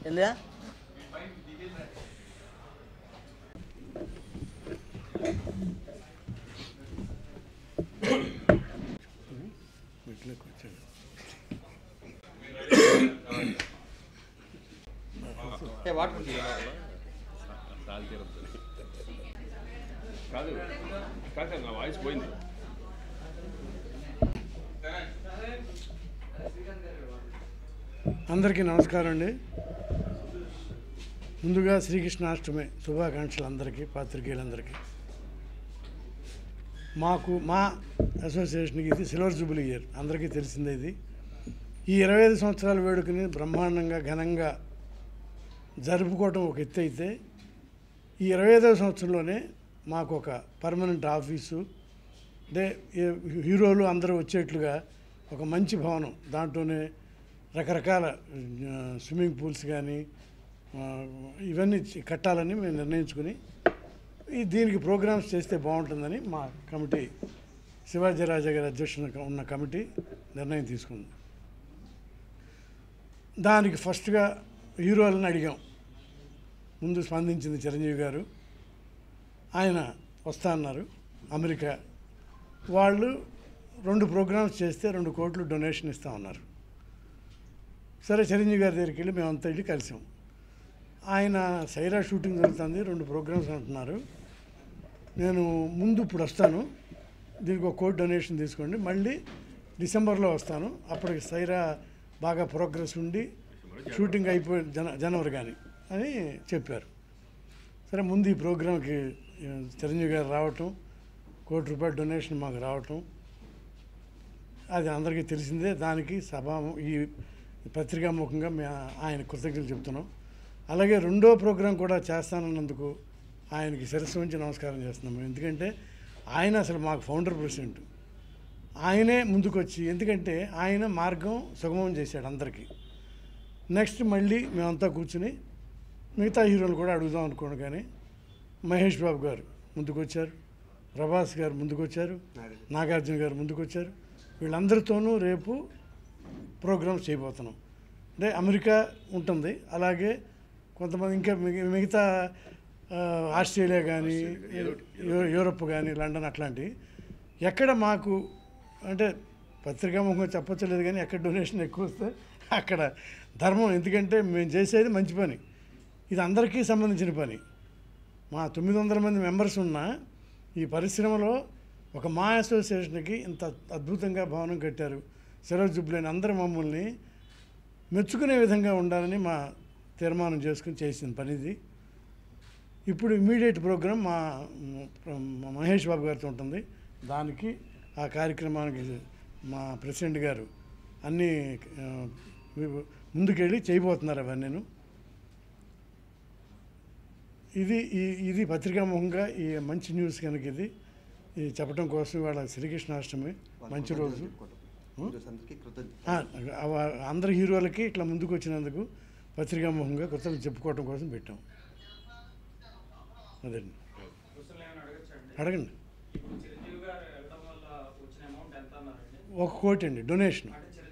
ఏందా వాటర్ కాదు కాదు నా వాయిస్ పోయింది. అందరికీ నమస్కారం అండి. ముందుగా శ్రీకృష్ణాష్టమి శుభాకాంక్షలు అందరికీ, పాత్రికేయులందరికీ. మా అసోసియేషన్కి ఇది సిల్వర్ జూబిలీ ఇయర్, అందరికీ తెలిసిందే. ఇది ఈ 25 సంవత్సరాల వేడుకని బ్రహ్మాండంగా ఘనంగా జరుపుకోవటం ఒక ఎత్తు అయితే, ఈ 25వ సంవత్సరంలోనే మాకు ఒక పర్మనెంట్ ఆఫీసు, అంటే హీరోలు అందరూ వచ్చేట్లుగా ఒక మంచి భవనం, దాంట్లోనే రకరకాల స్విమ్మింగ్ పూల్స్ కానీ ఇవన్నీ కట్టాలని మేము నిర్ణయించుకుని దీనికి ప్రోగ్రామ్స్ చేస్తే బాగుంటుందని మా కమిటీ, శివాజీరాజా గారి అధ్యక్షతన ఉన్న కమిటీ నిర్ణయం తీసుకుంది. దానికి ఫస్ట్గా హీరోలను అడిగాం. ముందు స్పందించింది చిరంజీవి గారు. ఆయన వస్తా అన్నారు అమెరికా. వాళ్ళు 2 ప్రోగ్రామ్స్ చేస్తే 2 కోట్లు డొనేషన్ ఇస్తా ఉన్నారు. సరే, చిరంజీవి గారి దగ్గరికి వెళ్ళి మేమంతా వెళ్ళి కలిసాం. ఆయన సైరా షూటింగ్ జరుగుతుంది, 2 ప్రోగ్రామ్స్ అంటున్నారు. నేను ముందు ఇప్పుడు వస్తాను, దీనికి 1 కోటి డొనేషన్ తీసుకోండి, మళ్ళీ డిసెంబర్లో వస్తాను, అప్పటికి సైరా బాగా ప్రోగ్రెస్ ఉండి షూటింగ్ అయిపోయి జనవరి కానీ అని చెప్పారు. సరే, ముందు ఈ ప్రోగ్రాంకి చిరంజీవి గారు రావటం, 1 కోటి రూపాయల డొనేషన్ మాకు రావటం అది అందరికీ తెలిసిందే. దానికి ఈ పత్రికాముఖంగా ఆయన కృతజ్ఞతలు చెప్తున్నాం. అలాగే 2వ ప్రోగ్రాం కూడా చేస్తానన్నందుకు ఆయనకి శిరస్సు ఉంచి నమస్కారం చేస్తున్నాము. ఎందుకంటే ఆయన అసలు మాకు ఫౌండర్ ప్రెసిడెంట్, ఆయనే ముందుకొచ్చి, ఎందుకంటే ఆయన మార్గం సుగమం చేశాడు అందరికీ. నెక్స్ట్ మళ్ళీ మేమంతా కూర్చుని మిగతా హీరోలు కూడా అడుగుదాం అనుకోండి, కానీ మహేష్ బాబు గారు ముందుకొచ్చారు, ప్రభాస్ గారు ముందుకొచ్చారు, నాగార్జున గారు ముందుకొచ్చారు. వీళ్ళందరితోనూ రేపు ప్రోగ్రామ్స్ చేయబోతున్నాం. అంటే అమెరికా ఉంటుంది, అలాగే కొంతమంది ఇంకా మిగతా ఆస్ట్రేలియా కానీ యూరప్ కానీ లండన్ అట్లాంటివి ఎక్కడ మాకు అంటే పత్రికాముఖంగా చెప్పచ్చలేదు, కానీ ఎక్కడ డొనేషన్ ఎక్కువ వస్తే అక్కడ ధర్మం. ఎందుకంటే మేము చేసేది మంచి పని, ఇది అందరికీ సంబంధించిన పని. మా 900 మంది మెంబర్స్ ఉన్న ఈ పరిశ్రమలో ఒక మా అసోసియేషన్కి ఇంత అద్భుతంగా భవనం కట్టారు. సిల్వర్ జూబిలీ అందరూ మమ్మల్ని మెచ్చుకునే విధంగా ఉండాలని మా తీర్మానం చేసుకుని చేసిన పని ఇది. ఇప్పుడు ఇమ్మీడియట్ ప్రోగ్రాం మా మహేష్ బాబు గారితో ఉంటుంది. దానికి ఆ కార్యక్రమానికి మా ప్రెసిడెంట్ గారు అన్నీ ముందుకెళ్ళి చేయబోతున్నారు అవన్నీ. ఇది పత్రికాముఖంగా ఈ మంచి న్యూస్ కనుక ఇది చెప్పడం కోసం ఇవాళ శ్రీకృష్ణాష్టమి మంచి రోజు. అందరి హీరోలకి ఇట్లా ముందుకు వచ్చినందుకు పత్రికాముఖంగా కృతజ్ఞతలు చెప్పుకోవడం కోసం పెట్టాం. అదండి, అడగండి. 1 కోటి అండి డొనేషన్.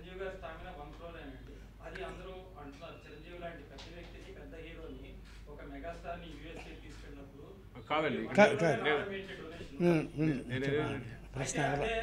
కాదండి, ప్రశ్న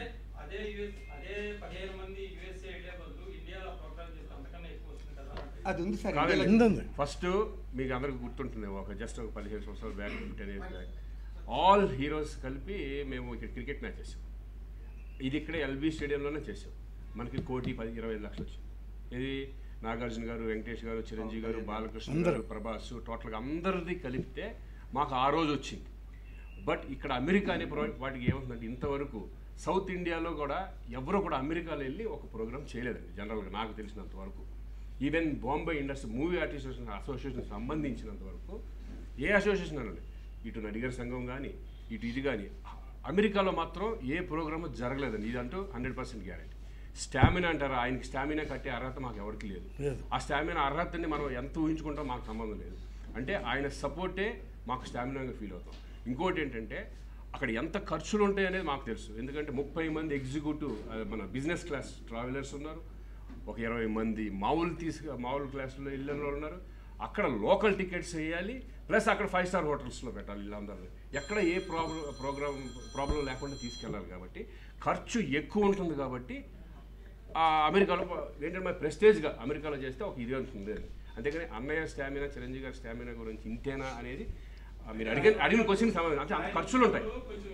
ఫస్ట్ మీకు అందరికి గుర్తుంటుంది, జస్ట్ ఒక 15 సంవత్సరాల back, 10 years back all heroes కలిపి మేము ఇక్కడ క్రికెట్ మ్యాచ్ చేసాం. ఇది ఇక్కడ ఎల్బీ స్టేడియంలోనే చేసాం. మనకి 1,25 లక్షలు వచ్చింది. ఇది నాగార్జున గారు, వెంకటేష్ గారు, చిరంజీవి గారు, బాలకృష్ణ గారు, ప్రభాస్, టోటల్గా అందరిది కలిపితే మాకు ఆ రోజు వచ్చింది. బట్ ఇక్కడ అమెరికా అనే వాటికి ఏమవుతుందంటే, ఇంతవరకు సౌత్ ఇండియాలో కూడా ఎవరు కూడా అమెరికాలో వెళ్ళి ఒక ప్రోగ్రామ్ చేయలేదండి జనరల్గా నాకు తెలిసినంత వరకు. Even Bombay industry movie artist association సంబంధించినంత వరకు ఏ అసోసియేషన్ అనండి, ఇటు నడిగర్ సంఘం కానీ ఇటు ఇది కానీ, అమెరికాలో మాత్రం ఏ ప్రోగ్రాము జరగలేదండి. ఇదంటూ 100% గ్యారెంటీ. స్టామినా అంటారా, ఆయనకి స్టామినా కట్టే అర్హత మాకు ఎవరికి లేదు. ఆ స్టామినా అర్హతని మనం ఎంత ఊహించుకుంటాం మాకు సంబంధం లేదు. అంటే ఆయన సపోర్టే మాకు స్టామినాగా ఫీల్ అవుతాం. ఇంకోటి ఏంటంటే, అక్కడ ఎంత ఖర్చులు ఉంటాయి అనేది మాకు తెలుసు. ఎందుకంటే 30 మంది ఎగ్జిక్యూటివ్ మన బిజినెస్ క్లాస్ ట్రావెలర్స్ ఉన్నారు, ఒక 20 మంది మామూలు క్లాసులో వెళ్ళిన వాళ్ళు ఉన్నారు, అక్కడ లోకల్ టికెట్స్ వేయాలి, ప్లస్ అక్కడ 5 స్టార్ హోటల్స్లో పెట్టాలి వీళ్ళందరినీ. ఎక్కడ ఏ ప్రాబ్లం లేకుండా తీసుకెళ్ళాలి కాబట్టి ఖర్చు ఎక్కువ ఉంటుంది. కాబట్టి అమెరికాలో ఏంటంటే మన ప్రెస్టేజ్గా అమెరికాలో చేస్తే ఒక ఇది ఉంటుంది. అంతేకాని అన్నయ్య స్టామినా, చిరంజీవి గారి స్టామినా గురించి ఇంతేనా అనేది మీరు అడిగిన క్వశ్చన్ సమాధానం. అంటే అంత ఖర్చులు ఉంటాయి.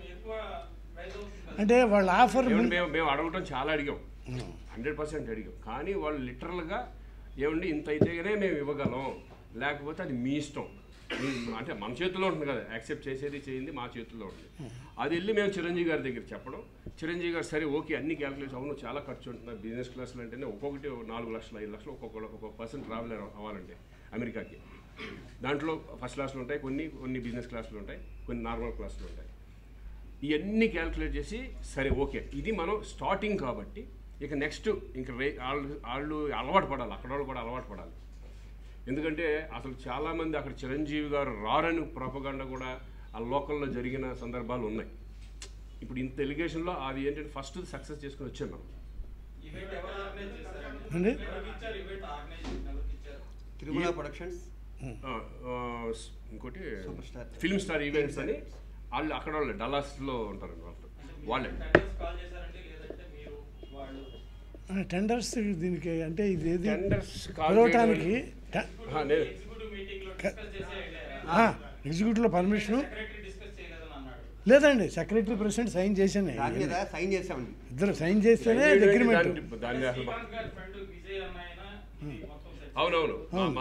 అంటే వాళ్ళ ఆఫర్ మేము అడగటం చాలా అడిగాం, 100% అడిగాం. కానీ వాళ్ళు లిటరల్గా ఏమండి ఇంత అయితేనే మేము ఇవ్వగలం, లేకపోతే అది మీ ఇష్టం. అంటే మన చేతిలో ఉంటుంది కదా, యాక్సెప్ట్ చేసేది చేయింది మా చేతుల్లో ఉంటుంది. అది వెళ్ళి మేము చిరంజీవి గారి దగ్గర చెప్పడం, చిరంజీవి గారు సరే ఓకే అన్ని క్యాలిక్యులేషన్ అవును చాలా ఖర్చు ఉంటుంది. బిజినెస్ క్లాసులు అంటేనే ఒక్కొక్కటి 4 లక్షలు 5 లక్షలు ఒక్కొక్క పర్సన్ ట్రావెల్ అవ్వాలంటే అమెరికాకి. దాంట్లో ఫస్ట్ క్లాసులు ఉంటాయి, కొన్ని బిజినెస్ క్లాసులు ఉంటాయి, కొన్ని నార్మల్ క్లాసులు ఉంటాయి. ఇవన్నీ క్యాలిక్యులేట్ చేసి సరే ఓకే ఇది మనం స్టార్టింగ్ కాబట్టి ఇక నెక్స్ట్ ఇంకా వాళ్ళు అలవాటు పడాలి, అక్కడ వాళ్ళు కూడా అలవాటు పడాలి. ఎందుకంటే అసలు చాలామంది అక్కడ చిరంజీవి గారు రారని ప్రొపగండా కూడా ఆ లోకల్లో జరిగిన సందర్భాలు ఉన్నాయి. ఇప్పుడు ఇంత ఎలిగేషన్లో అది ఏంటంటే ఫస్ట్ సక్సెస్ చేసుకుని వచ్చాం మనం. తిరుమల ప్రొడక్షన్స్, ఇంకోటి ఫిల్మ్ స్టార్ ఈవెంట్స్ అని వాళ్ళు అక్కడ వాళ్ళు డల్లాస్లో ఉంటారండి. వాళ్ళే టెండర్స్ దీనికి అంటే ఇది టెండర్స్ పిలవటానికి ఎగ్జిక్యూటివ్లో పర్మిషను లేదండి. సెక్రటరీ ప్రెసిడెంట్ సైన్ చేశాను, ఇద్దరు సైన్ చేస్తేనే అగ్రిమెంట్. అవునవును.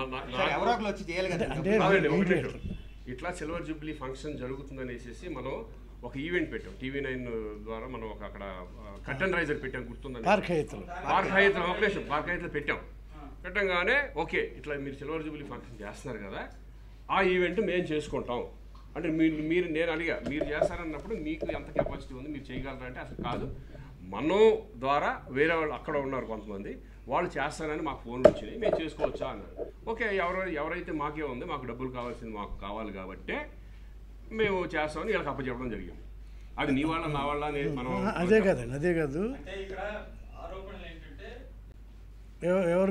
అంటే ఇట్లా సిల్వర్ జూబ్లీ ఫంక్షన్ జరుగుతుందనేసి మనం ఒక ఈవెంట్ పెట్టాం. TV9 ద్వారా మనం ఒక అక్కడ కర్టన్ రైజర్ పెట్టాం, గుర్తుందని. పార్క్ హైత్లో పెట్టంగానే ఓకే ఇట్లా మీరు సిల్వర్ జూబ్లీ ఫంక్షన్ చేస్తున్నారు కదా, ఆ ఈవెంట్ మేము చేసుకుంటాం అంటే మీరు నేను అడిగా మీరు చేస్తారన్నప్పుడు మీకు ఎంత కెపాసిటీ ఉంది, మీరు చేయగలరా అంటే అసలు కాదు, మనం ద్వారా వేరే వాళ్ళు అక్కడ ఉన్నారు కొంతమంది, వాళ్ళు చేస్తారని మాకు ఫోన్లు వచ్చినాయి, మేము చేసుకోవచ్చా అన్నారు. ఓకే ఎవరైతే మాకే ఉంది, మాకు డబ్బులు కావాల్సింది మాకు కావాలి కాబట్టే మేము చేస్తామని వీళ్ళకి అప్పచెప్పడం జరిగింది. అది నీ వాళ్ళ నా వాళ్ళ అనేది మనం అదే కదండి, అదే కాదు. ఎవరు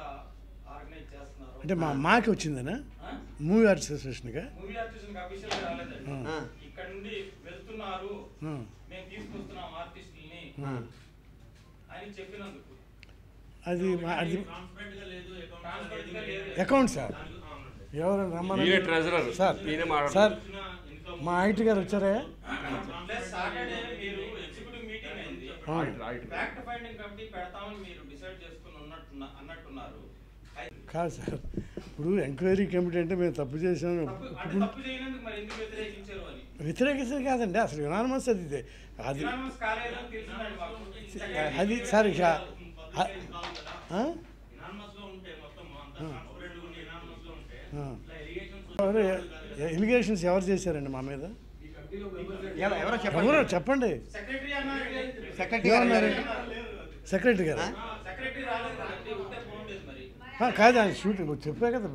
అంటే మాకి వచ్చిందనా మూవీ ఆర్టిస్ట్ అసోసియేషన్గా అది అకౌంట్ సార్ ఎవరు రమ్మని సార్ సార్ మా ఐటీ గారు వచ్చారా? కాదు సార్, ఇప్పుడు ఎంక్వైరీ కమిటీ అంటే మేము తప్పు చేసాము వ్యతిరేకించడం కాదండి, అసలు యునానిమస్ అది అది అది సార్ ఇక ఎలిగేషన్స్ ఎవరు చేశారండి మా మీద? ఎవరో చెప్పండి. సెక్రటరీ గారు కాదు ఆయన షూటింగ్ చెప్పా కదా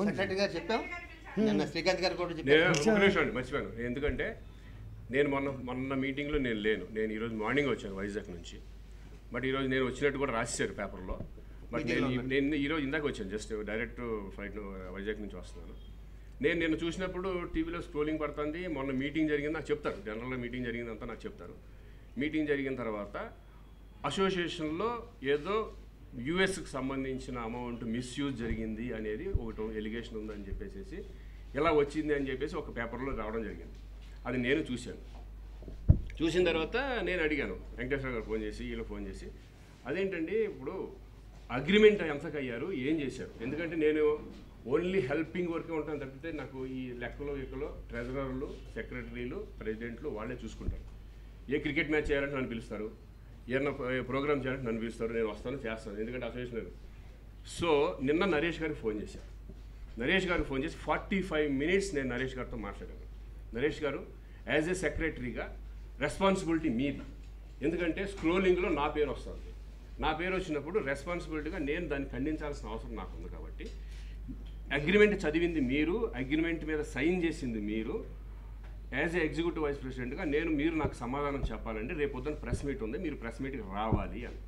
మర్చిపోయాను. ఎందుకంటే నేను మొన్న మీటింగ్లో నేను లేను. నేను ఈరోజు మార్నింగ్ వచ్చాను వైజాగ్ నుంచి. బట్ ఈరోజు నేను వచ్చినట్టు కూడా రాసేసారు పేపర్లో. బట్ నేను ఈరోజు ఇందాక వచ్చాను, జస్ట్ డైరెక్ట్ ఫ్లైట్ వైజాగ్ నుంచి వస్తున్నాను. నేను చూసినప్పుడు టీవీలో స్క్రోలింగ్ పడుతుంది. మొన్న మీటింగ్ జరిగింది నాకు చెప్తారు, జనరల్గా మీటింగ్ జరిగిందంతా నాకు చెప్తారు. మీటింగ్ జరిగిన తర్వాత అసోసియేషన్లో ఏదో యూఎస్కి సంబంధించిన అమౌంట్ మిస్యూజ్ జరిగింది అనేది ఒకటి ఎలిగేషన్ ఉందని చెప్పేసి ఇలా వచ్చింది అని చెప్పేసి ఒక పేపర్లో రావడం జరిగింది. అది నేను చూశాను. చూసిన తర్వాత నేను అడిగాను వెంకటేశ్వర గారు ఫోన్ చేసి, వీళ్ళు ఫోన్ చేసి, అదేంటండి ఇప్పుడు అగ్రిమెంట్ ఎంతకు అయ్యారు, ఏం చేశారు? ఎందుకంటే నేను ఓన్లీ హెల్పింగ్ వర్కే ఉంటాను తప్పితే నాకు ఈ లెక్కలో ట్రెజరర్లు, సెక్రటరీలు, ప్రెసిడెంట్లు వాళ్ళే చూసుకుంటారు. ఏ క్రికెట్ మ్యాచ్ చేయాలంటే నన్ను పిలుస్తారు, ఏమన్నా ప్రోగ్రామ్ చేయాలంటే నన్ను పిలుస్తారు, నేను వస్తాను చేస్తాను, ఎందుకంటే అసోసియేషన్. సో నిన్న నరేష్ గారికి ఫోన్ చేశాను. నరేష్ గారికి ఫోన్ చేసి 45 minutes నేను నరేష్ గారితో మాట్లాడాను. నరేష్ గారు యాజ్ ఏ సెక్రటరీగా రెస్పాన్సిబిలిటీ మీది, ఎందుకంటే స్క్రోలింగ్లో నా పేరు వస్తుంది. నా పేరు వచ్చినప్పుడు రెస్పాన్సిబిలిటీగా నేను దాన్ని ఖండించాల్సిన అవసరం నాకు ఉంది. కాబట్టి అగ్రిమెంట్ చదివింది మీరు, అగ్రిమెంట్ మీద సైన్ చేసింది మీరు. యాజ్ ఏ ఎగ్జిక్యూటివ్ వైస్ ప్రెసిడెంట్గా మీరు నాకు సమాధానం చెప్పాలంటే రేపు పొద్దున్న ప్రెస్ మీట్ ఉంది, మీరు ప్రెస్ మీట్కి రావాలి అని.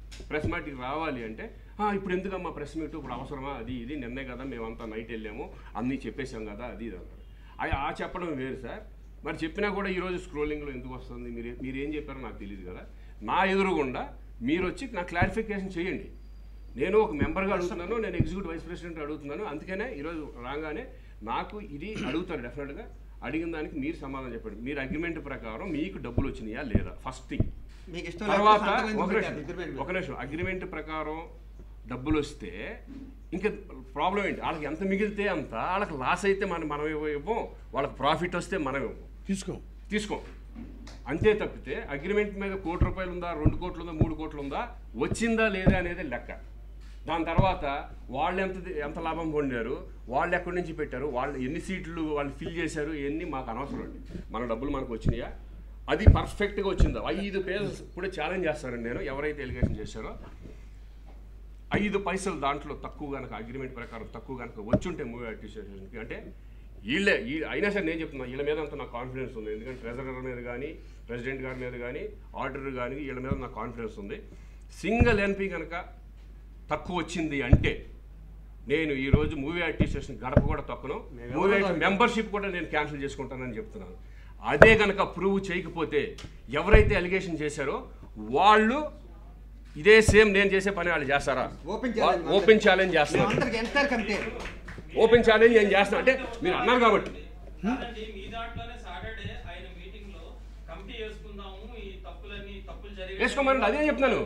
ప్రెస్ మీట్కి రావాలి అంటే ఇప్పుడు ఎందుకమ్మా ప్రెస్ మీట్, ఇప్పుడు అవసరమా, అది ఇది నిన్నే కదా మేమంతా నైట్ వెళ్ళాము అన్నీ చెప్పేసాం కదా అది ఇది అన్నారు. ఆ చెప్పడం వేరు సార్. మరి చెప్పినా కూడా ఈరోజు స్క్రోలింగ్లో ఎందుకు వస్తుంది? మీరు ఏం చెప్పారో నాకు తెలియదు కదా. నా ఎదురుగుండా మీరు వచ్చి నా క్లారిఫికేషన్ చేయండి. నేను ఒక మెంబర్గా అడుగుతున్నాను, నేను ఎగ్జిక్యూటివ్ వైస్ ప్రెసిడెంట్ అడుగుతున్నాను. అందుకనే ఈరోజు రాగానే నాకు ఇది అడుగుతారు డెఫినెట్గా. అడిగిన దానికి మీరు సమాధానం చెప్పండి. మీరు అగ్రిమెంట్ ప్రకారం మీకు డబ్బులు వచ్చినాయా లేదా ఫస్ట్ థింగ్. తర్వాత ఒక నిమిషం అగ్రిమెంట్ ప్రకారం డబ్బులు వస్తే ఇంకా ప్రాబ్లం ఏంటి? వాళ్ళకి ఎంత మిగిలితే అంత, వాళ్ళకి లాస్ అయితే మనం ఇవ్వం, వాళ్ళకి ప్రాఫిట్ వస్తే మనం ఇవ్వం, తీసుకోం. అంతే తప్పితే అగ్రిమెంట్ మీద ₹1 కోటి ఉందా, 2 కోట్లు ఉందా, 3 కోట్లు ఉందా, వచ్చిందా లేదా అనేది లెక్క. దాని తర్వాత వాళ్ళు ఎంత లాభం పొందారు, వాళ్ళు ఎక్కడి నుంచి పెట్టారు, వాళ్ళు ఎన్ని సీట్లు వాళ్ళు ఫిల్ చేశారు, ఇవన్నీ మాకు అనవసరం అండి. మన డబ్బులు మనకు వచ్చినాయా, అది పర్ఫెక్ట్గా వచ్చిందా. 5 పేజెస్ ఇప్పుడే ఛాలెంజ్ చేస్తానండి నేను. ఎవరైతే ఎలిగేషన్ చేశారో 5 పైసలు దాంట్లో తక్కువ కనుక అగ్రిమెంట్ ప్రకారం తక్కువ కనుక వచ్చుంటే మూవీ అడ్మినిస్ట్రేషన్కి అంటే వీళ్ళే అయినా సరే నేను చెప్తున్నా వీళ్ళ మీద అంత నాకు కాన్ఫిడెన్స్ ఉంది. ఎందుకంటే ట్రెజరర్ మీద కానీ ప్రెసిడెంట్ గారి మీద కానీ ఆడిటర్ కానీ వీళ్ళ మీద నాకు కాన్ఫిడెన్స్ ఉంది. సింగిల్ ఎన్పీ కనుక తక్కువ వచ్చింది అంటే నేను ఈరోజు మూవీ అడ్మినిస్ట్రేషన్ గడప కూడా తక్కువ, మూవీ మెంబర్షిప్ కూడా నేను క్యాన్సిల్ చేసుకుంటానని చెప్తున్నాను. అదే కనుక ప్రూవ్ చేయకపోతే ఎవరైతే అలిగేషన్ చేశారో వాళ్ళు ఇదే సేమ్ నేను చేసే పని వాళ్ళు చేస్తారా? ఓపెన్ ఛాలెంజ్ చేస్తున్నారు. ఓపెన్ ఛాలెంజ్ నేను చేస్తున్నా అంటే మీరు అన్నారు కాబట్టి వేసుకోమని అదే చెప్తున్నాను.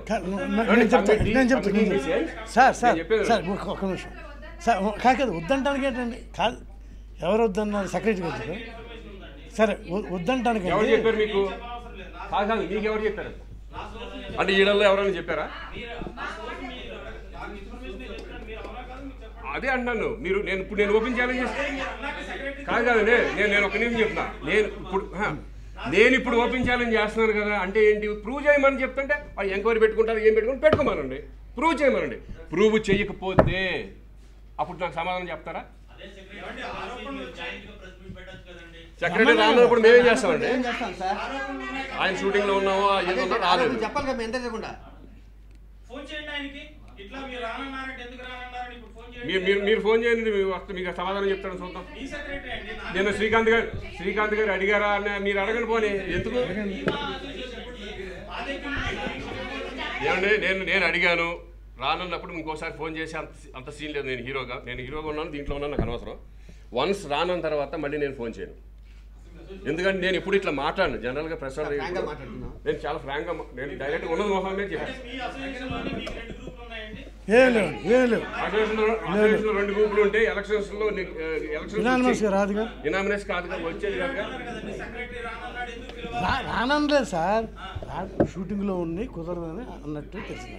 ఒక నిమిషం సార్, కాదు వద్దంటానికి ఏంటండి? కాదు ఎవరు వద్దన్నారు? సెక్రటరీ గారు. సరే వద్దంటానికి ఎవరు చెప్పారు మీకు? కాదు మీకు ఎవరు చెప్పారు అంటే ఈడల్లో ఎవరైనా చెప్పారా? అదే అంటున్నాను. నేను ఓపెన్ ఛాలెంజ్ చేస్తాను కాదండి. నేను ఒక నిమిషం చెప్తున్నా. నేను ఇప్పుడు ఓపెన్ ఛాలెంజ్ చేస్తున్నాను కదా అంటే ఏంటి? ప్రూవ్ చేయమని చెప్తుంటే వాళ్ళు ఎంక్వైరీ పెట్టుకుంటారు, ఏం పెట్టుకోమనండి, ప్రూవ్ చేయమనండి. ప్రూవ్ చేయకపోతే అప్పుడు నాకు సమాధానం చెప్తారా? సెక్రటరీ రానప్పుడు మేమేం చేస్తామండి? ఆయన షూటింగ్ లో ఉన్నామో రాలేదు మీరు ఫోన్ చేయండి, మీకు సమాధానం చెప్తాను చూద్దాం. నేను శ్రీకాంత్ గారు అడిగారా అని మీరు అడగండి. పోనీ ఎందుకు ఏమండి? నేను అడిగాను రానన్నప్పుడు ఇంకోసారి ఫోన్ చేసి అంత సీన్ లేదు. నేను హీరోగా ఉన్నాను, దీంట్లో ఉన్నాను, నాకు అనవసరం. వన్స్ రానన్న తర్వాత మళ్ళీ నేను ఫోన్ చేయను. ఎందుకంటే నేను ఎప్పుడు ఇట్లా మాట్లాడను. జనరల్గా ప్రెస్ నేను చాలా ఫ్రాంక్గా నేను డైరెక్ట్గా ఉన్నది మొహం మీద చెప్పాను. 2 గ్రూపులు ఉంటే ఎలక్షన్స్లో ఇనామినేషన్ కాదుగా వచ్చేది కాదుగా. రానలేదు సార్, షూటింగ్లో ఉండి కుదరదని అన్నట్టు తెలిసింది.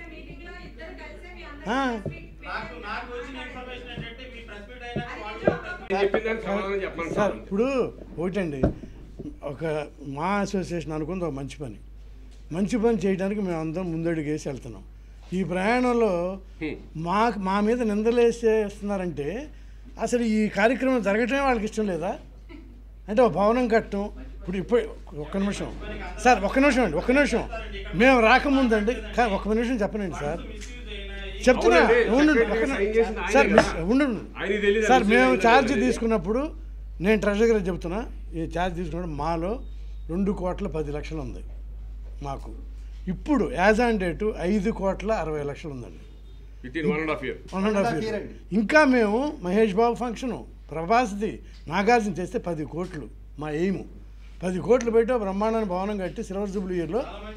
సార్ ఇప్పుడు ఒకటండి, ఒక మా అసోసియేషన్ అనుకుంది ఒక మంచి పని చేయడానికి మేము అందరం ముందడుగేసి వెళ్తున్నాం. ఈ ప్రయాణంలో మా మీద నిందలేసేస్తున్నారంటే అసలు ఈ కార్యక్రమం జరగటమే వాళ్ళకి ఇష్టం లేదా అంటే ఒక భవనం కట్టడం. ఇప్పుడు ఒక్క నిమిషం సార్, ఒక్క నిమిషం మేము రాకముందండి, ఒక్క నిమిషం చెప్పనండి సార్, చెప్తున్నా సార్, సార్ మేము ఛార్జ్ తీసుకున్నప్పుడు నేను ట్రెజరీ గారు చెప్తున్నా, ఈ ఛార్జ్ తీసుకున్నప్పుడు మాలో 2,10,00,000 ఉంది మాకు. ఇప్పుడు యాజ్ ఆన్ డేటు 5,60,00,000 ఉందండి. 1.5 year. ఇంకా మేము మహేష్ బాబు ఫంక్షను, ప్రభాస్ది, నాగార్జున చేస్తే 10 కోట్లు మా ఎయిము. 10 కోట్లు పెట్టి బ్రహ్మాండాన్ని భవనం కట్టి సిల్వర్ జూబ్లీ ఇయర్లో.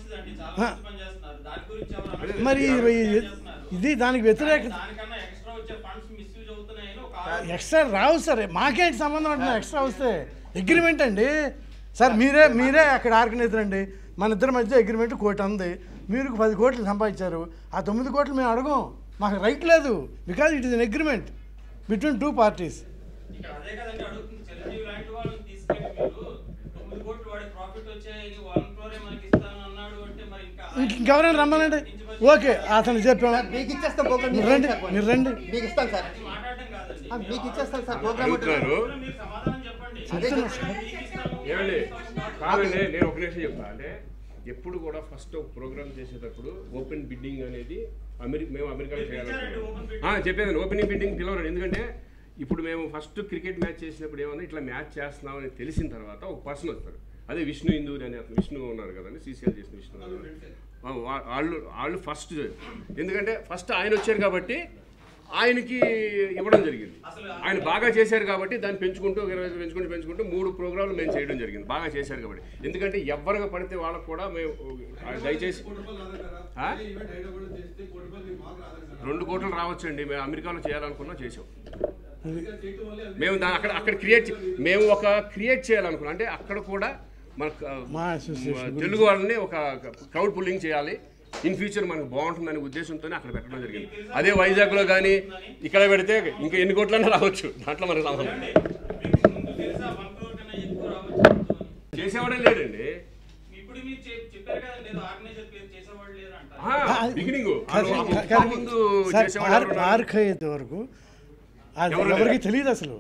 మరి ఇది దానికి వ్యతిరేకత. ఎక్స్ట్రా రావు సార్, మాకేంటి సంబంధం అంటున్నా? ఎక్స్ట్రా వస్తే అగ్రిమెంట్ అండి సార్. మీరే అక్కడ ఆర్గనైజర్ అండి. మన ఇద్దరి మధ్య అగ్రిమెంట్ 1 కోటి ఉంది. మీరు 10 కోట్లు సంపాదించారు. ఆ 9 కోట్లు మేము అడగం, మాకు రైట్ లేదు. Because it is an agreement between 2 parties. ఇంకెవరైనా రమ్మనండి. ఓకే అతను చెప్పాము, మీరు రండి. కాదండి, నేను ఒక నిమిషం చెప్తా. అంటే ఎప్పుడు కూడా ఫస్ట్ ఒక ప్రోగ్రామ్ చేసేటప్పుడు ఓపెన్ బిడ్డింగ్ అనేది మేము అమెరికాలో చేయాలనుకుంటున్నాం. చెప్పేదాన్ని ఓపెనింగ్ బిడ్డింగ్ పిలవరండి. ఎందుకంటే ఇప్పుడు మేము ఫస్ట్ క్రికెట్ మ్యాచ్ చేసినప్పుడు ఏమన్నా ఇట్లా మ్యాచ్ చేస్తున్నామని తెలిసిన తర్వాత ఒక పర్సన్ వస్తారు. అదే విష్ణు ఇందూరి అని అతను విష్ణు ఉన్నారు కదండి, సీసీఎల్ చేసిన విష్ణు వాళ్ళు ఫస్ట్. ఎందుకంటే ఫస్ట్ ఆయన వచ్చారు కాబట్టి ఆయనకి ఇవ్వడం జరిగింది. ఆయన బాగా చేశారు కాబట్టి దాన్ని పెంచుకుంటూ 20 పెంచుకుంటూ 3 ప్రోగ్రాంలు మేము చేయడం జరిగింది. బాగా చేశారు కాబట్టి. ఎందుకంటే ఎవరికి పడితే వాళ్ళకు కూడా మేము దయచేసి 2 కోట్లు రావచ్చండి. మేము అమెరికాలో చేయాలనుకున్నా చేసాం. మేము అక్కడ మేము ఒక క్రియేట్ చేయాలనుకున్నాం. అంటే అక్కడ కూడా మన తెలుగు వాళ్ళని ఒక క్రౌడ్ పుల్లింగ్ చేయాలి, ఇన్ ఫ్యూచర్ మనకు బాగుంటుందనే ఉద్దేశంతోనే అక్కడ పెట్టడం జరిగింది. అదే వైజాగ్లో కానీ ఇక్కడ పెడితే ఇంకా ఎన్ని కోట్లన్నా రావచ్చు, దాంట్లో మనకు సంబంధం చేసేవాడే లేడండి. బిగినింగ్ వరకు ఎవరికి తెలియదు అసలు.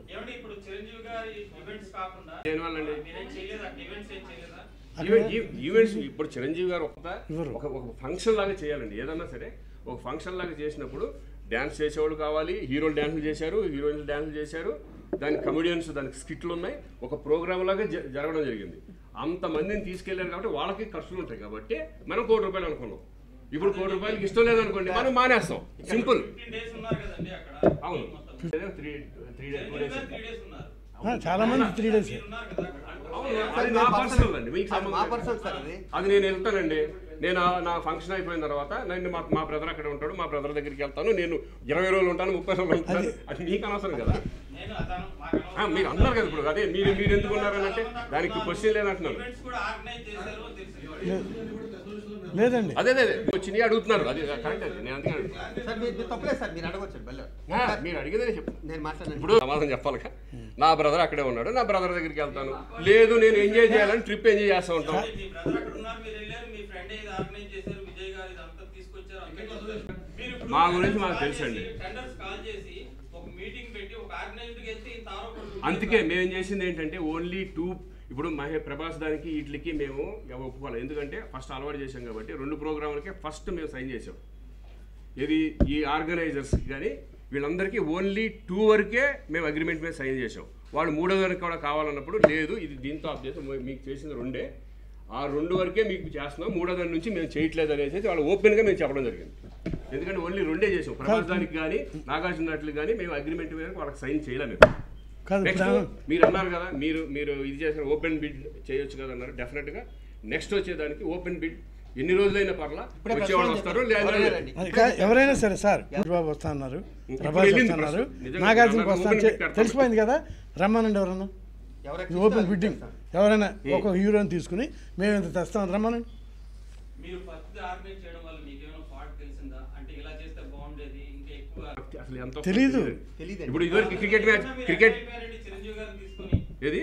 ఈవెంట్స్ ఇప్పుడు చిరంజీవి గారు ఒక ఫంక్షన్ లాగా చేయాలండి. ఏదన్నా సరే ఒక ఫంక్షన్ లాగా చేసినప్పుడు డ్యాన్స్ చేసేవాళ్ళు కావాలి. హీరోలు డ్యాన్సులు చేశారు, హీరోయిన్లు డ్యాన్సులు చేశారు, దానికి కమెడియన్స్, దానికి స్కిట్లు ఉన్నాయి. ఒక ప్రోగ్రామ్ లాగా జరగడం జరిగింది. అంతమందిని తీసుకెళ్లారు కాబట్టి వాళ్ళకి ఖర్చులు ఉంటాయి. కాబట్టి మనం ₹1 కోటి అనుకున్నాం. ఇప్పుడు ₹1 కోటికి ఇష్టం లేదనుకోండి, మనం మానేస్తాం. సింపుల్. అవును, 3 days చాలా మంది 3 days. అది నా పర్సనల్ అండి, మీకు అది నేను వెళ్తానండి. నేను నా ఫంక్షన్ అయిపోయిన తర్వాత నేను మా బ్రదర్ అక్కడ ఉంటాడు, మా బ్రదర్ దగ్గరికి వెళ్తాను. నేను 20 రోజులు ఉంటాను, 30 రోజులు ఉంటాను. అది మీకు అనవసరం కదా. మీరు అన్నారు కదా ఇప్పుడు. అదే మీరు ఎందుకు ఉన్నారని అంటే దానికి క్వశ్చన్ లేదంటున్నారు. లేదండి, అదే వచ్చినాయి అడుగుతున్నారు. అది కరెక్ట్. అది నేను అందుకే మీరు అడిగేదే చెప్పు. ఇప్పుడు సమాధానం చెప్పాలి. నా బ్రదర్ అక్కడే ఉన్నాడు, నా బ్రదర్ దగ్గరికి వెళ్తాను. లేదు నేను ఎంజాయ్ చేయాలని ట్రిప్ ఎంజాయ్ చేస్తూ ఉంటాం. మా గురించి మాకు తెలుసండి. అందుకే మేము చేసింది ఏంటంటే ఓన్లీ 2. ఇప్పుడు ప్రభాస్ దానికి వీటికి మేము ఒప్పుకోవాలి. ఎందుకంటే ఫస్ట్ అలవాటు చేసాం కాబట్టి 2 ప్రోగ్రాములకే ఫస్ట్ మేము సైన్ చేసాం. ఇది ఈ ఆర్గనైజర్స్కి కానీ వీళ్ళందరికీ ఓన్లీ 2 వరకే మేము అగ్రిమెంట్ మీద సైన్ చేసాం. వాళ్ళు 3వ వరకు కూడా కావాలన్నప్పుడు లేదు ఇది దీంతో ఆఫ్ చేసాం, మీకు చేసింది 2. ఆ 2 వరకే మీకు చేస్తున్నాం, 3వ దాని నుంచి మేము చేయట్లేదు అనేసి వాళ్ళు ఓపెన్గా మేము చెప్పడం జరిగింది. ఎందుకంటే ఓన్లీ 2 చేసాం. ప్రభాస్ దానికి కానీ నాగార్జున దానికి కానీ మేము అగ్రిమెంట్ మీద వాళ్ళకి సైన్ చేయలేము. మీరు అన్నారు కదా, మీరు ఇది చేసిన ఓపెన్ బిడ్ చేయొచ్చు కదా అన్నారు. డెఫినెట్గా నెక్స్ట్ వచ్చేదానికి ఓపెన్ బిడ్ ఎన్ని రోజులైనా పర్లా వచ్చేవాళ్ళు వస్తారు. ఎవరైనా సరే సార్, బాబు వస్తా అన్నారు, ప్రభాస్ వస్తా అన్నారు, నాగార్జున వస్తా తెలిసిపోయింది కదా, రమ్మనండి. ఎవరన్నా ఓపెన్ బిడ్డింగ్ ఎవరైనా ఒక హీరోని తీసుకుని మేము ఇంత తెస్తాం, రమ్మనండి. తెలీదు. ఇప్పుడు ఇదివరకు క్రికెట్ ఏది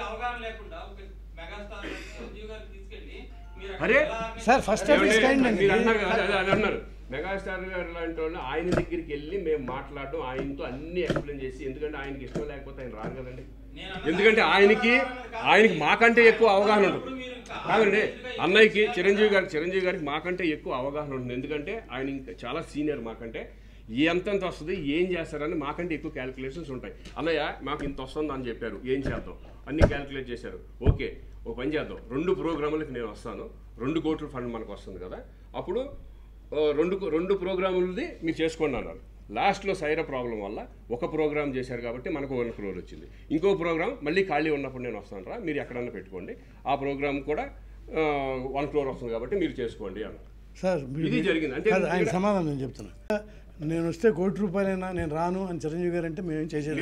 అరే సార్ ఫస్ట్ మీరు అన్నారు కదా, అది అన్నారు. మెగాస్టార్ గారు లాంటి వాళ్ళు ఆయన దగ్గరికి వెళ్ళి మేము మాట్లాడడం, ఆయనతో అన్ని ఎక్స్ప్లెయిన్ చేసి, ఎందుకంటే ఆయనకి ఇష్టం లేకపోతే ఆయన రారు కదండి. ఎందుకంటే ఆయనకి మాకంటే ఎక్కువ అవగాహన ఉంటుంది కాదండి. అన్నయ్యకి చిరంజీవి గారికి మాకంటే ఎక్కువ అవగాహన ఉంటుంది. ఎందుకంటే ఆయన ఇంకా చాలా సీనియర్ మాకంటే. ఎంతెంత వస్తుంది, ఏం చేస్తారని మాకంటే ఎక్కువ క్యాలిక్యులేషన్స్ ఉంటాయి. అన్నయ్య మాకు ఇంత వస్తుంది అని చెప్పారు, ఏం చేద్దాం అన్నీ క్యాలిక్యులేట్ చేశారు. ఓకే ఒక పని చేద్దాం, 2 ప్రోగ్రాములకి నేను వస్తాను, 2 కోట్ల ఫండ్ మనకు వస్తుంది కదా, అప్పుడు 2 ప్రోగ్రాములది మీరు చేసుకోండి అన్నారు. లాస్ట్లో సైరా ప్రాబ్లం వల్ల ఒక ప్రోగ్రామ్ చేశారు కాబట్టి మనకు 1 crore వచ్చింది. ఇంకో ప్రోగ్రామ్ మళ్ళీ ఖాళీ ఉన్నప్పుడు నేను వస్తాను రా, మీరు ఎక్కడన్నా పెట్టుకోండి, ఆ ప్రోగ్రామ్ కూడా 1 crore వస్తుంది కాబట్టి మీరు చేసుకోండి అన్నారు. సార్ ఇది జరిగింది. అంటే ఆయన సమాధానం నేను చెప్తున్నా. నేను వస్తే ₹1 నేను రాను అని చిరంజీవి గారు అంటే మేమేం చేసేది.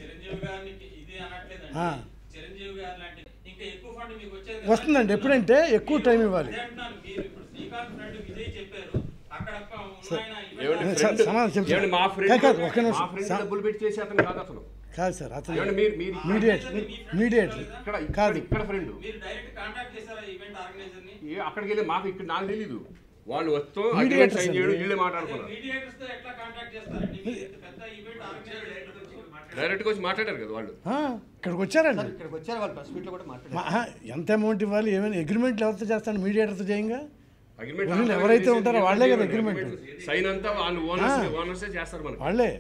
వస్తుందండి, ఎప్పుడంటే ఎక్కువ టైం ఇవ్వాలి. కాదు సార్, అతను మీడియేటర్ కాదు. అక్కడికి వెళ్ళి మాకు ఇక్కడ నాకు తెలీదు, వాళ్ళు వస్తూ వీళ్ళే మాట్లాడుకున్నారు. డైరెక్ట్గా వచ్చి మాట్లాడారు కదా వాళ్ళు. ఇక్కడికి వచ్చారండి. ఇక్కడికి వచ్చారు వాళ్ళు ప్రెస్ మీట్లో కూడా మాట్లాడారు. ఎంత అమౌంట్ ఇవ్వాలి, ఏమైనా అగ్రిమెంట్లు ఎవరితో చేస్తాను, మీడియేటర్తో చేయంగా. అగ్రిమెంట్ ఎవరైతే ఉంటారో వాళ్ళే కదా అగ్రిమెంట్ సైన్ అంతా వాళ్ళు ఓనర్సే చేస్తారు మనకి. వాళ్ళే.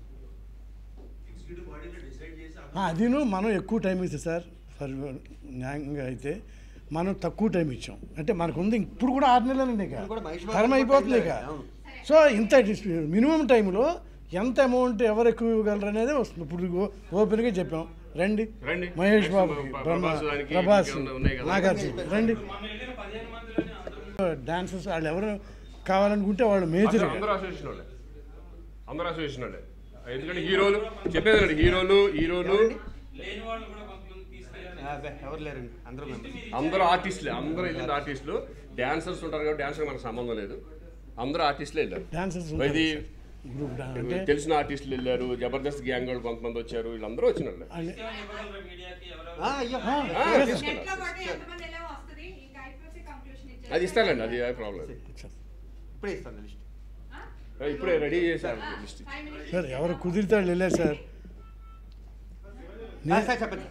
అదిను మనం ఎక్కువ టైం ఇస్తే సార్, ఫర్ న్యాయంగా అయితే మనం తక్కువ టైం ఇచ్చాం అంటే మనకు ఉంది. ఇప్పుడు కూడా 6 నెలలండి, ఇక టర్మ్ అయిపోతుంది ఇక. సో ఇంత మినిమం టైంలో ఎంత అమౌంట్ ఎవరు ఎక్కువ ఇవ్వగలరు అనేది వస్తుంది. ఇప్పుడు ఓపెన్గా చెప్పాం, రండి మహేష్ బాబు, ప్రభాస్, నాగార్జున రండి. డాన్సర్స్ వాళ్ళు ఎవరు కావాలనుకుంటే వాళ్ళు మేజర్ అందరూ అసోసియేషన్ వాళ్ళే. ఎందుకంటే హీరోలు చెప్పేది, హీరోలు ఎవరు లేరండి, అందరూ ఆర్టిస్టులే. అందరూ వెళ్ళింది ఆర్టిస్టులు. డాన్సర్స్ ఉంటారు కాబట్టి డాన్సర్ మనకు సంబంధం లేదు, అందరూ ఆర్టిస్టులే వెళ్ళారు. డాన్సర్స్ ఇది తెలిసిన ఆర్టిస్టులు వెళ్ళారు, జబర్దస్త్ గ్యాంగ్ వాళ్ళు కొంతమంది వచ్చారు, వీళ్ళందరూ వచ్చిన వాళ్ళే. అది ఇస్తానండి, అది ప్రాబ్లం. ఇప్పుడే ఇస్తాను లిస్ట్, ఇప్పుడే రెడీ చేశారు లిస్ట్. సార్ ఎవరు కుదిరితే వాళ్ళు వెళ్ళారు సార్. చెప్పండి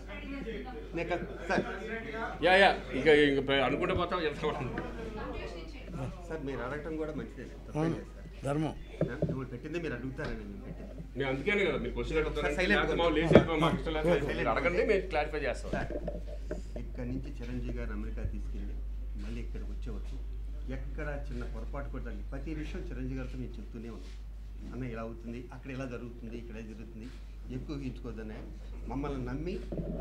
యా ఇక అనుకుంటే పోతాం. సార్ మీరు అడగటం కూడా మంచిదే, ధర్మం. పెట్టిందే మీరు అడుగుతారని నేను పెట్టింది. నేను అందుకనే కదా మీరు క్వశ్చన్ అడగండి, మేము క్లారిఫై చేస్తాం. ఇక్కడ నుంచి చిరంజీవి గారు అమెరికా తీసుకెళ్ళి మళ్ళీ ఇక్కడికి వచ్చేవచ్చు ఎక్కడ చిన్న పొరపాటు కూడా తగ్గి ప్రతి విషయం చిరంజీవి గారితో నేను చెప్తూనే ఉన్నాను. అన్న ఇలా అవుతుంది, అక్కడ ఇలా జరుగుతుంది, ఇక్కడ జరుగుతుంది, ఎక్కువ ఊహించుకోవద్దనే మమ్మల్ని నమ్మి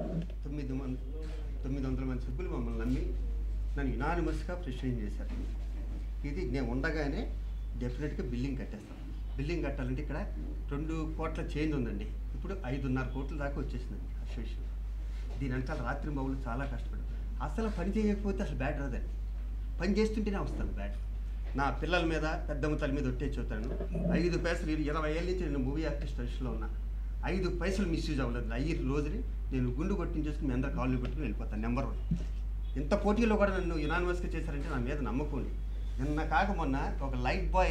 900 మంది సభ్యులు మమ్మల్ని నమ్మి నన్ను యునానిమస్గా ప్రెసిడెంట్ చేశారు. ఇది నేను ఉండగానే డెఫినెట్గా బిల్డింగ్ కట్టేస్తాను. బిల్డింగ్ కట్టాలంటే ఇక్కడ 2 కోట్ల చేంజ్ ఉందండి, ఇప్పుడు 5.5 కోట్ల దాకా వచ్చేసిందండి అసోసియేషన్. దీని అంతా రాత్రి బాబులు చాలా కష్టపడ్డారు. అసలు పని చేయకపోతే అసలు బ్యాట్ రాదండి, పని చేస్తుంటేనే వస్తాను బ్యాట్. నా పిల్లల మీద పెద్దమ్మ తల మీద ఒట్టే చూతాను. 5 పైసలు 20 ఏళ్ళ నుంచి నేను మూవీ ఆర్టిస్ట్ రష్లో ఉన్నా, 5 పైసలు మిస్యూజ్ అవ్వలేదు. 5 రోజుని నేను గుండు కొట్టించేసుకుని మీ అందరూ కాళ్ళు పెట్టుకుని వెళ్ళిపోతాను. నెంబర్ 1. ఇంత పోటీలో కూడా నన్ను యునానిమస్గా చేశారంటే నా మీద నమ్మకం ఉంది. నిన్న కాక మొన్న ఒక లైఫ్ బాయ్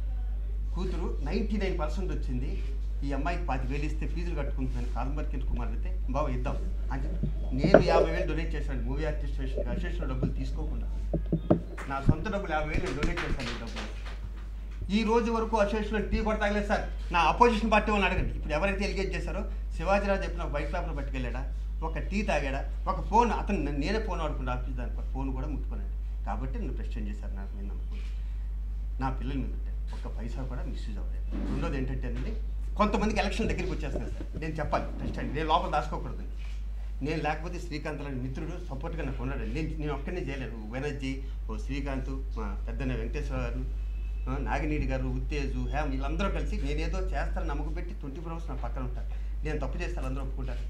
కూతురు 99% వచ్చింది. ఈ అమ్మాయికి 10,000 ఇస్తే ఫీజులు కట్టుకుంటున్నాను. కాదంబరి కిరణ్ కుమార్ అయితే బాబు ఇద్దాం అంటే నేను 50,000 డొనేట్ చేశాను మూవీ ఆర్టిస్ట్ అసోసియేషన్ డబ్బులు తీసుకోకుండా. నా సొంత డబ్బులు 50,000 నేను డొనేట్ చేశాను. ఈ డబ్బులు ఈ రోజు వరకు అసోసియేషన్లో టీ కూడా తాగలేదు సార్. నా అపోజిషన్ పార్టీ వాళ్ళని అడగండి. ఇప్పుడు ఎవరైతే ఎలిగేట్ చేశారో శివాజీరావు చెప్పిన వైట్ పేపర్ పట్టుకెళ్ళాడా, ఒక టీ తాగాడా, ఒక ఫోన్ అతను నేనే ఫోన్ వాడుకుంటా ఆఫీస్ దాని ఫోన్ కూడా ముట్టుకున్నాడు. కాబట్టి నన్ను ప్రెసిడెంట్ చేశారు. నాకు మీద నమ్మకం, నా పిల్లల మీద ఉంటాయి. ఒక్క పైసా కూడా మిస్యూజ్ అవ్వలేదు. రెండోది ఏంటంటేనండి, కొంతమందికి ఎలక్షన్ దగ్గరికి వచ్చేస్తున్నాయి సార్. నేను చెప్పాలి ప్రెసిడెంట్, నేను లోపల దాచుకోకూడదు. నేను లేకపోతే శ్రీకాంత్ లాంటి మిత్రుడు సపోర్ట్గా నాకు ఉన్నాడు. నేను ఒక్కనే చేయలేను. బెనర్జీ, ఓ శ్రీకాంత్, మా పెద్దన్న వెంకటేశ్వర గారు, నాగినీడి గారు, ఉత్తేజు, హ్యామ్, వీళ్ళందరూ కలిసి నేనేదో చేస్తాను నమ్మకం పెట్టి 24 hours నా పక్కన ఉంటారు. నేను తప్పు చేస్తాను, అందరూ ఒప్పుకుంటారు.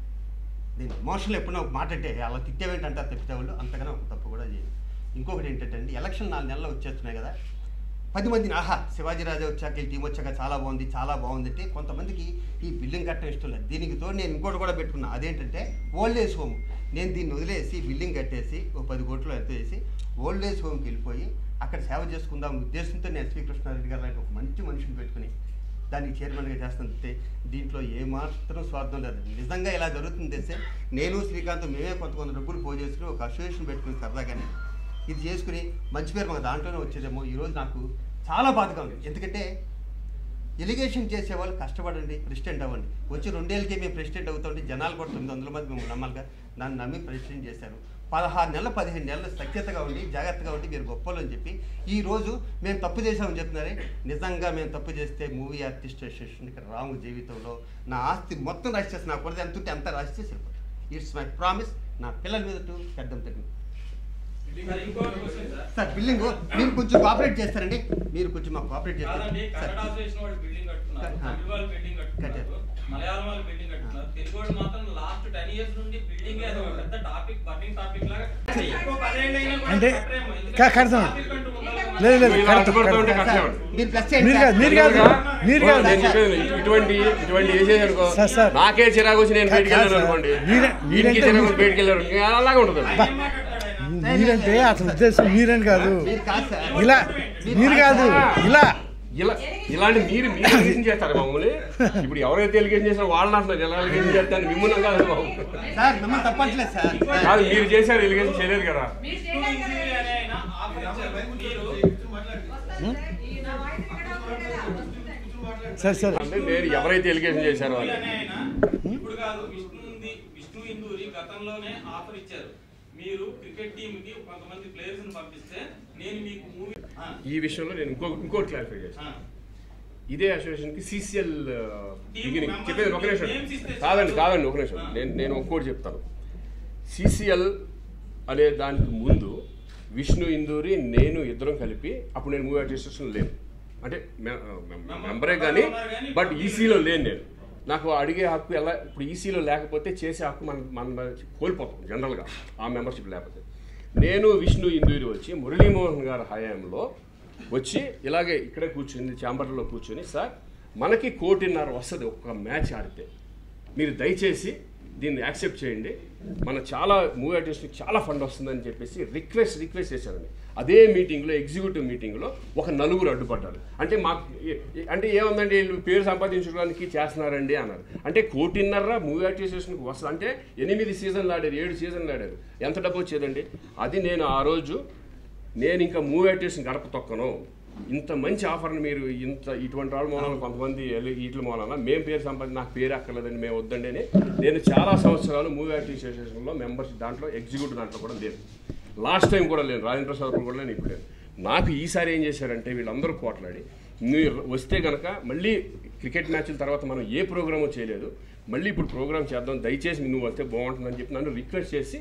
నేను ఎమోషనల్ ఎప్పుడైనా ఒక మాట అంటే అలా తిట్టేవేంటంటారు తప్పితేవాళ్ళు, అంతగానో ఒక తప్పు కూడా చేయను. ఇంకొకటి ఏంటంటే అండి, ఎలక్షన్ 4 నెలలు వచ్చేస్తున్నాయి కదా, 10 మందిని ఆహా శివాజీరాజే వచ్చాక ఈ టీం వచ్చాక చాలా బాగుంది అంటే కొంతమందికి ఈ బిల్డింగ్ కట్టడం ఇష్టం లేదు. దీనికి తో నేను ఇంకోటి కూడా పెట్టుకున్నా, అదేంటంటే ఓల్డ్ ఏజ్ హోమ్. నేను దీన్ని వదిలేసి బిల్డింగ్ కట్టేసి ఓ 10 కోట్లు ఎంతో వేసి ఓల్డ్ ఏజ్ హోమ్కి వెళ్ళిపోయి అక్కడ సేవ చేసుకుందాం ఉద్దేశంతో నేను ఎస్వి కృష్ణారెడ్డి గారు లాంటి ఒక మంచి మనిషిని పెట్టుకుని దానికి చైర్మన్గా చేస్తుంటే దీంట్లో ఏమాత్రం స్వార్థం లేదు. నిజంగా ఇలా జరుగుతుంది తెస్తే నేను శ్రీకాంత్ మేమే కొంత డబ్బులు పోజేసుకుని ఒక అసోసియేషన్ పెట్టుకుని సరదాగానే ఇది చేసుకుని మంచి పేరు మాకు దాంట్లోనే వచ్చేదేమో. ఈరోజు నాకు చాలా బాధగా ఉంది. ఎందుకంటే ఎలిగేషన్ చేసేవాళ్ళు కష్టపడండి, ప్రెసిడెంట్ అవ్వండి. వచ్చి 2 ఏళ్ళకే మేము ప్రెసిడెంట్ అవుతుంటే జనాలు కూడా 900 మంది మేము నమ్మాలిగా నన్ను నమ్మి ప్రెసిడెంట్ చేశారు. 16 నెలలు 15 నెలలు సఖ్యతగా ఉండి జాగ్రత్తగా ఉండి మీరు గొప్పలు అని చెప్పి ఈరోజు మేము తప్పు చేసామని చెప్తున్నారే. నిజంగా మేము తప్పు చేస్తే మూవీ ఆర్టిస్ట్ అసోసియేషన్ ఇక్కడ రాము జీవితంలో నా ఆస్తి మొత్తం రాసి చేసి నాకు కూడా ఎంత ఉంటే అంతా రాసి చేసి వెళ్ళిపోతాను. It's my promise. నా పిల్లల మీద పెద్దం తగ్గింది సార్. బిల్డింగ్ మీరు కొంచెం కోఆపరేట్ చేస్తారండి, మీరు కొంచెం మాకు కోఆపరేట్ చేస్తారు. అంటే కడతాం లేదు నాకే చిరాకు వచ్చి నేను బయటికి వెళ్ళాను అనుకోండి, బయటికి వెళ్ళారు అలాగే ఉంటుంది. మీరంటే అసలు ఉద్దేశం మీరని కాదు, ఇలా మీరు కాదు, ఇలాంటి మీరు ఎలిగేషన్ చేస్తారు మమ్మల్ని. ఇప్పుడు ఎవరైతే ఎలిగేషన్ చేస్తారో వాళ్ళని అంటున్నారు ఎలా ఎలిగేషన్ చేస్తాను మిమ్మల్ని కాదు బాబు. సార్ మిమ్మల్ని తప్పట్లేదు సార్. కాదు మీరు చేశారు, ఎలిగేషన్ చేయలేదు కదా. సరే సరే అంటే నేను ఎవరైతే ఎలిగేషన్ చేశారో వాళ్ళు ఇప్పుడు కాదు, విష్ణు ఇందూరి గతంలోనే ఆఫర్ ఇచ్చారు. మీరు క్రికెట్ టీమ్ కి కొంతమంది ప్లేయర్స్ ని పంపిస్తే నేను మీకు మూవీ ఈ విషయంలో నేను ఇంకోటి క్లారిఫై చేస్తాను. ఇదే అసోసియేషన్కి సిసిఎల్ బిగినింగ్ చెప్పేది ఒక నిమిషం కాదండి ఒక నిమిషం నేను ఒక్కోటి చెప్తాను. సిసిఎల్ అనే దానికి ముందు విష్ణు ఇందూరి నేను ఇద్దరం కలిపి అప్పుడు నేను మూవీ అసోసియేషన్ లేను, అంటే మెంబరే కానీ బట్ ఈసీలో లేను నేను. నాకు అడిగే హక్కు ఎలా ఇప్పుడు ఈసీలో లేకపోతే చేసే హక్కు మనం కోల్పోతాం జనరల్గా ఆ మెంబర్షిప్ లేకపోతే. నేను విష్ణు ఇందూరి వచ్చి మురళీమోహన్ గారి హయాంలో వచ్చి ఇలాగే ఇక్కడే కూర్చుని ఛాంబర్లో కూర్చొని సార్ మనకి 1.5 కోటి వస్తుంది ఒక్క మ్యాచ్ ఆడితే, మీరు దయచేసి దీన్ని యాక్సెప్ట్ చేయండి, మన చాలా మూవీ ఆర్టిస్ట్కి చాలా ఫండ్ వస్తుందని చెప్పేసి రిక్వెస్ట్ చేశారండి. అదే మీటింగ్లో ఎగ్జిక్యూటివ్ మీటింగ్లో ఒక 9 అడ్డుపడ్డారు. అంటే మాకు అంటే ఏముందండి వీళ్ళు పేరు సంపాదించడానికి చేస్తున్నారండి అన్నారు. అంటే 1.5 కోటి మూవీ ఆర్టిస్టేషన్కి వస్తుంది అంటే 8 సీజన్లు ఆడారు, 7 సీజన్లు ఆడారు, ఎంత డబ్బు వచ్చేదండి. అది నేను ఆ రోజు నేను ఇంకా మూవీ ఆర్టిస్ట్ని గడప తొక్కను, ఇంత మంచి ఆఫర్ని మీరు ఇటువంటి వాళ్ళ మూలాన కొంతమంది వీటి మూలాన మేము పేరు సంపాదించి నాకు పేరు అక్కర్లేదండి మేము వద్దండి అని నేను చాలా సంవత్సరాలు మూవీ ఆర్టిస్ట్ అసోసియేషన్లో మెంబర్షిప్ దాంట్లో ఎగ్జిక్యూటివ్ దాంట్లో కూడా లేదు. లాస్ట్ టైం కూడా లేను, రాజేంద్ర ప్రసాద్ కూడా లేను, ఇప్పుడు లేదు. నాకు ఈసారి ఏం చేశారంటే వీళ్ళందరూ పోట్లాడి మీరు వస్తే కనుక మళ్ళీ క్రికెట్ మ్యాచ్ల తర్వాత మనం ఏ ప్రోగ్రాము చేయలేదు, మళ్ళీ ఇప్పుడు ప్రోగ్రామ్ చేద్దాం, దయచేసి నువ్వు వస్తే బాగుంటుందని చెప్పి నన్ను రిక్వెస్ట్ చేసి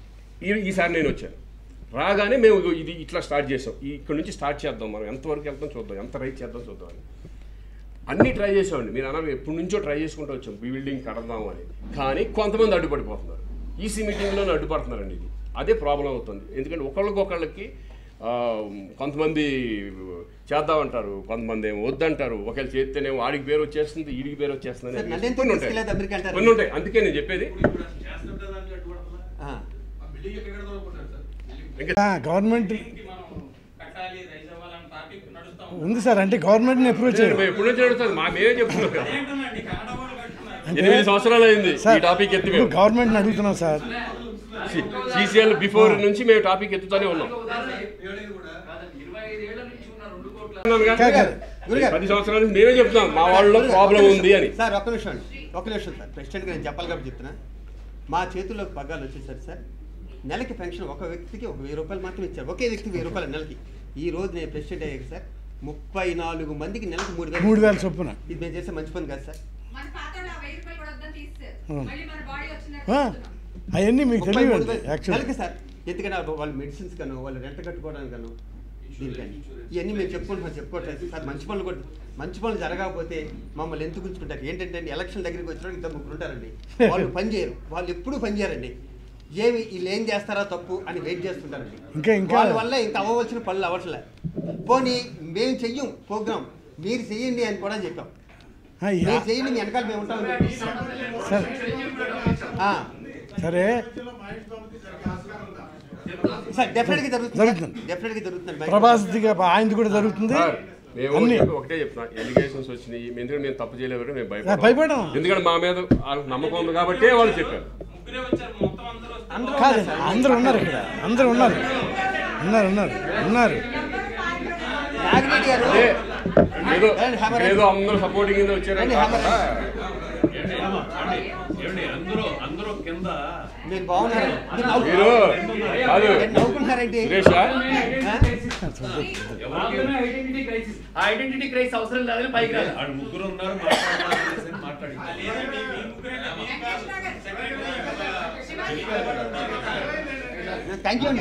ఈసారి నేను వచ్చాను. రాగానే మేము ఇది ఇట్లా స్టార్ట్ చేసాం, ఇక్కడ నుంచి స్టార్ట్ చేద్దాం, మనం ఎంతవరకు వెళ్తాం చూద్దాం, ఎంత రైట్ చేద్దాం చూద్దాం అని అన్నీ ట్రై చేసామండి. మీరు అన్నారు ఎప్పటి నుంచో ట్రై చేసుకుంటూ వచ్చాం బిల్డింగ్ కడదాము అని, కానీ కొంతమంది అడ్డుపడిపోతున్నారు. ఈసీ మీటింగ్లోనే అడ్డుపడుతున్నారండి. ఇది అదే ప్రాబ్లం అవుతుంది. ఎందుకంటే ఒకళ్ళకి కొంతమంది చేద్దామంటారు, కొంతమంది ఏమో వద్దంటారు. ఒకవేళ చేస్తేనేమో వాడికి పేరు వచ్చేస్తుంది, వీడికి పేరు వచ్చేస్తుంది, కొన్ని ఉంటాయి. అందుకే నేను చెప్పేది గవర్నమెంట్ ఉంది సార్. అంటే గవర్నమెంట్ని అప్రోచ్ ఎప్పుడు నుంచి అడుగుతుంది మేమే చెప్తున్నాం కదా. 8 సంవత్సరాలు అయింది ఈ టాపిక్ ఎత్తి మేము గవర్నమెంట్ని అడుగుతున్నాం సార్. సిసిఎల్ బిఫోర్ నుంచి మేము టాపిక్ ఎత్తుతూనే ఉన్నాం. 10 సంవత్సరాల నుంచి మేమే చెప్తున్నాం మా వాళ్ళలో ప్రాబ్లం ఉంది అని. సార్ ఒక్క నిమిషం సార్, ప్రెసిడెంట్గా నేను చెప్పాలి కాబట్టి చెప్తున్నా. మా చేతుల్లోకి పగ్గాలు వచ్చేసరి సార్ నెలకి పెన్షన్ ఒక వ్యక్తికి 1000 రూపాయలు మాత్రం ఇచ్చారు, ఒకే వ్యక్తికి 1000 రూపాయలు నెలకి. ఈ రోజు నేను ప్రెసిడెంట్ అయ్యాక సార్ 34 మందికి నెలకు 3000 చొప్పున. ఇది మేము చేసే మంచి పని కాదు సార్. అవన్నీ మీకు తెలియదు నెలకి సార్. ఎందుకంటే వాళ్ళు మెడిసిన్స్ కను, వాళ్ళు రెంట్ కట్టుకోవడానికి కను, దీనికని ఇవన్నీ మేము చెప్పుకోవట్లేదు సార్. మంచి పనులు జరగకపోతే మమ్మల్ని ఎందుకు గుంచుకుంటారు. ఏంటంటే ఎలక్షన్ దగ్గరికి వచ్చిన 2-3 ఉంటారండి, వాళ్ళు పని చేయరు, వాళ్ళు ఎప్పుడు పని చేయరండి. ఏమి వీళ్ళు ఏం చేస్తారా తప్పు అని వెయిట్ చేస్తుంటారండి. వాళ్ళ వల్ల ఇంకా అవ్వవలసిన పనులు అవ్వట్లే. పోనీ మేము చెయ్యం ప్రోగ్రామ్, మీరు చెయ్యండి అని కూడా చెప్పాం. మీరు చెయ్యండి, మీ వెనకాల మేము ఉంటాం. సరే సార్ డెఫినెట్గా జరుగుతుంది. ప్రభాస్ ఆయనది కూడా జరుగుతుంది. ఒకటే చెప్తున్నా, ఎలిగేషన్స్ వచ్చినాయి, ఎందుకంటే మేము తప్పు చేయలేదు, మేము భయపడ్డాం. ఎందుకంటే మా మీద నమ్మకం ఉంది కాబట్టి వాళ్ళు చెప్పారు. కాదు అందరూ ఉన్నారు ఇక్కడ, అందరూ ఉన్నారు. ఏదో అందరూ సపోర్టింగ్ కింద వచ్చారు. మీరు బాగున్నారు. ఐడెంటిటీ క్రైసిస్ అవసరం లేదని పైకి రాదు. ముగ్గురు ఉన్నారు థ్యాంక్ యూ అండి.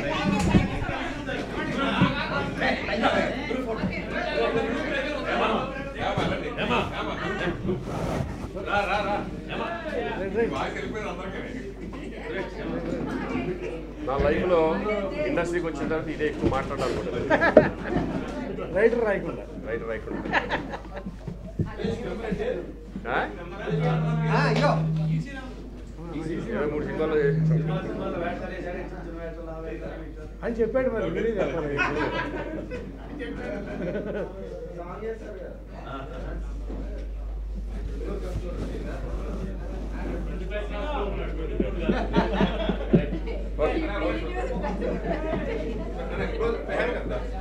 నా లైఫ్లో ఇండస్ట్రీకి వచ్చిన తర్వాత ఇదే ఎక్కువ మాట్లాడాలనుకుంటుంది. రైటర్ రాయకుండా 23 సినిమాలు చేసాం. అని చెప్పాడు, మరి మీరే చెప్పాలి. ఓకే